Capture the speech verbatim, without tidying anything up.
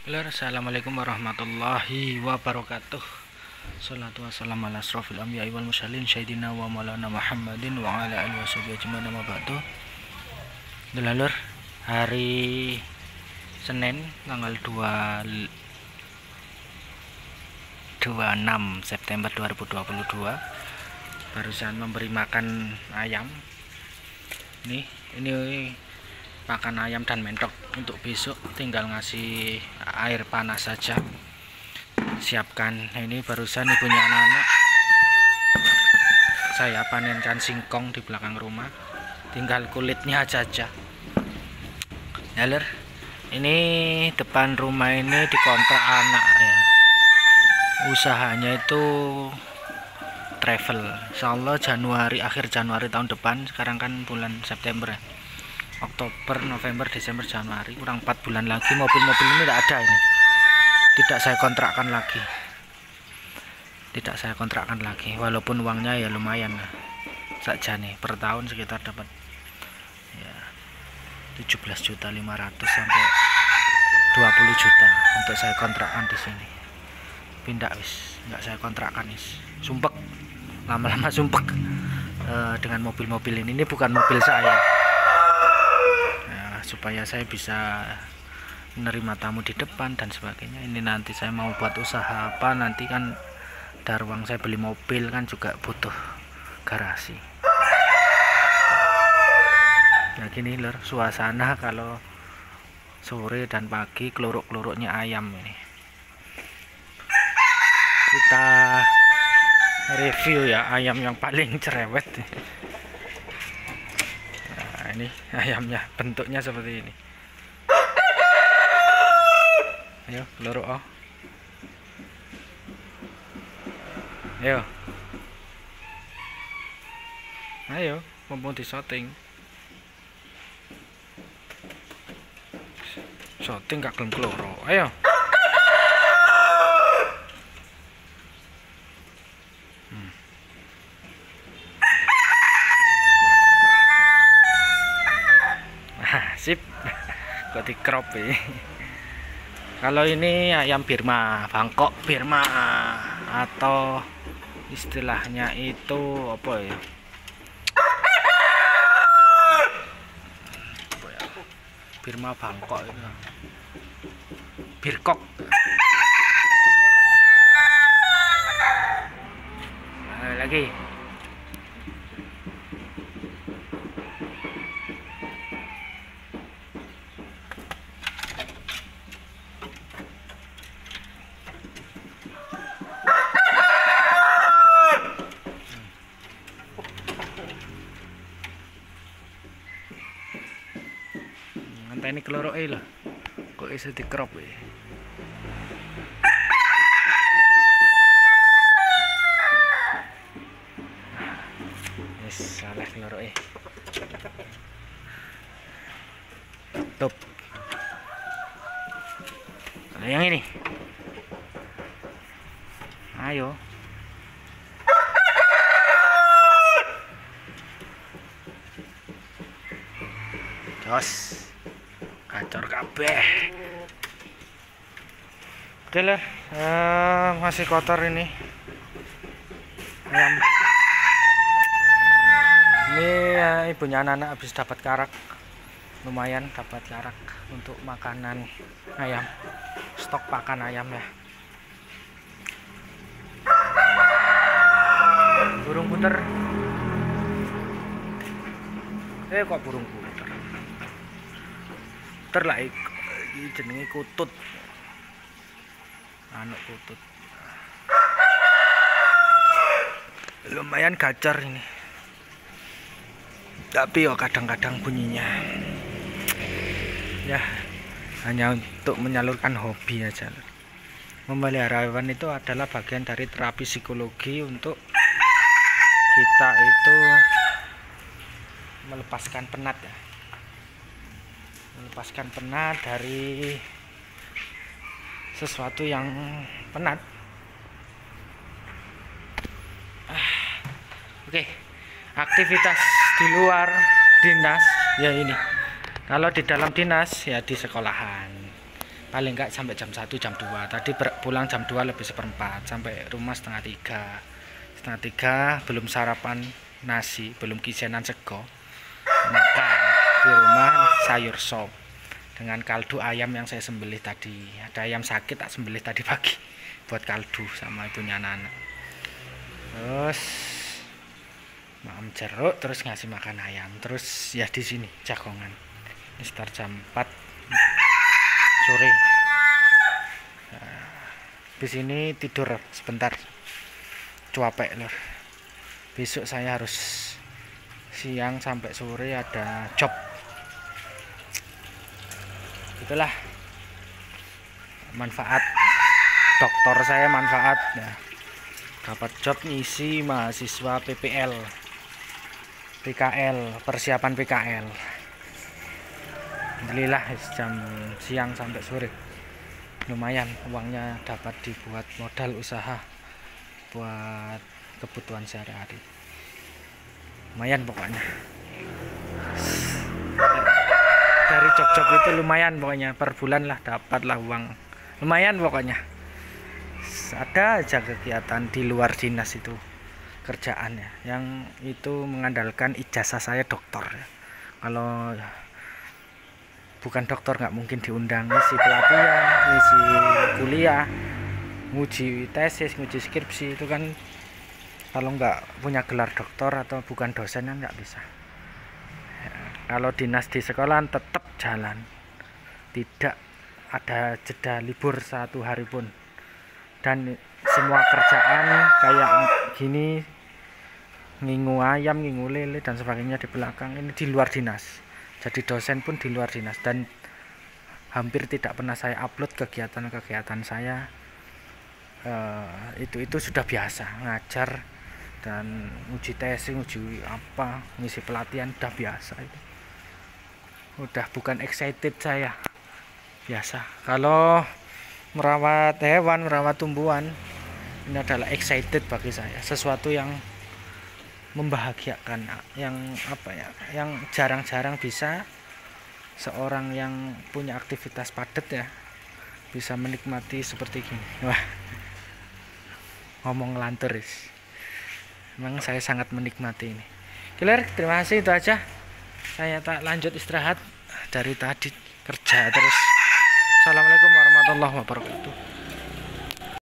Assalamualaikum warahmatullahi wabarakatuh. Salatu wassalamu ala asrofil anbiya'i wal mursalin sayyidina wa maulana Muhammadin wa ala alihi washabihi ajmain amma ba'du. Lur, hari Senin tanggal dua puluh enam September dua ribu dua puluh dua barusan memberi makan ayam. Nih, ini pakan ayam dan mentok. Untuk besok tinggal ngasih air panas saja. Siapkan. Nah, ini barusan ibunya anak-anak saya panenkan singkong di belakang rumah, tinggal kulitnya aja aja ya lur. Ini depan rumah ini dikontrak anak ya, usahanya itu travel. Insyaallah Januari, akhir Januari tahun depan. Sekarang kan bulan September ya, Oktober, November, Desember, Januari, kurang empat bulan lagi mobil-mobil ini tidak ada. Ini tidak saya kontrakkan lagi, tidak saya kontrakkan lagi, walaupun uangnya ya lumayan lah saja nih, per tahun sekitar dapat ya tujuh belas juta lima ratus sampai dua puluh juta untuk saya kontrakkan di sini. Pindah wis, nggak saya kontrakkan wis, sumpek, lama-lama sumpek e, dengan mobil-mobil ini. Ini bukan mobil saya, supaya saya bisa menerima tamu di depan dan sebagainya. Ini nanti saya mau buat usaha apa, nanti kan dari uang saya beli mobil kan juga butuh garasi. Nah gini lur, suasana kalau sore dan pagi, keluruk-keluruknya ayam ini. Kita review ya ayam yang paling cerewet. Ini ayamnya bentuknya seperti ini. Ayo keluruk oh. Ayo. Ayo, mumpung di shooting. Shooting gak gelem keluruk. Ayo. Hmm. Sip, kok di crop ya. Kalau ini ayam Birma, Bangkok Birma, atau istilahnya itu apa ya? Birma Bangkok itu. Birkok. Nah, lagi. Ini kelorok eh lah, kok bisa di crop ya. Yes, salah kelorok eh. Top. Nah, yang ini. Ayo. Jos. Kacor kabeh. Oke lah, uh, masih kotor ini ayam. Ini ya, ibunya anak-anak habis dapat karak, lumayan dapat karak untuk makanan ayam, stok pakan ayam ya. Burung puter. Eh kok burung puter? Terlah iki jenenge kutut. Anak kutut. Lumayan gacor ini. Tapi ya kadang-kadang bunyinya ya hanya untuk menyalurkan hobi aja. Memelihara hewan itu adalah bagian dari terapi psikologi untuk kita itu melepaskan penat ya. Melepaskan penat dari sesuatu yang penat. Ah, Oke, aktivitas di luar dinas ya ini. Kalau di dalam dinas ya di sekolahan, paling enggak sampai jam satu jam dua. Tadi pulang jam dua lebih seperempat, sampai rumah setengah tiga. Setengah tiga belum sarapan nasi, belum kisenan sego, makan di rumah sayur sop dengan kaldu ayam yang saya sembelih tadi. Ada ayam sakit tak sembelih tadi pagi buat kaldu sama ibunya anak-anak. Terus makan jeruk, terus ngasih makan ayam. Terus ya di sini jagongan. Ini sekitar jam empat sore. Nah, di sini tidur sebentar. Cuapek lor. Besok saya harus siang sampai sore ada job. Itulah manfaat dokter saya, manfaat ya. Dapat job ngisi mahasiswa P P L, P K L, persiapan P K L. Alhamdulillah jam siang sampai sore. Lumayan uangnya dapat dibuat modal usaha buat kebutuhan sehari-hari. Lumayan pokoknya. Dari job-job itu lumayan pokoknya, per bulan lah dapatlah uang. Lumayan pokoknya. Ada aja kegiatan di luar dinas itu kerjaannya yang itu mengandalkan ijazah saya dokter. Kalau bukan dokter nggak mungkin diundang ngisi pelatihan, ngisi kuliah, nguji tesis, nguji skripsi. Itu kan kalau nggak punya gelar dokter atau bukan dosen kan nggak bisa. Ya, kalau dinas di sekolah tetap jalan, tidak ada jeda libur satu hari pun. Dan semua kerjaan kayak gini, ngingu ayam, ngingu lele dan sebagainya di belakang ini di luar dinas. Jadi dosen pun di luar dinas, dan hampir tidak pernah saya upload kegiatan-kegiatan saya. Uh, itu itu sudah biasa, ngajar dan uji tesis, uji apa, ngisi pelatihan udah biasa itu. Udah bukan excited saya, biasa. Kalau merawat hewan, merawat tumbuhan, ini adalah excited bagi saya, sesuatu yang membahagiakan, yang apa ya, yang jarang-jarang bisa seorang yang punya aktivitas padat ya bisa menikmati seperti gini. Wah, ngomong ngelantur is. Memang saya sangat menikmati ini. Killer, terima kasih, itu aja. Saya tak lanjut istirahat dari tadi kerja terus. Assalamualaikum warahmatullahi wabarakatuh.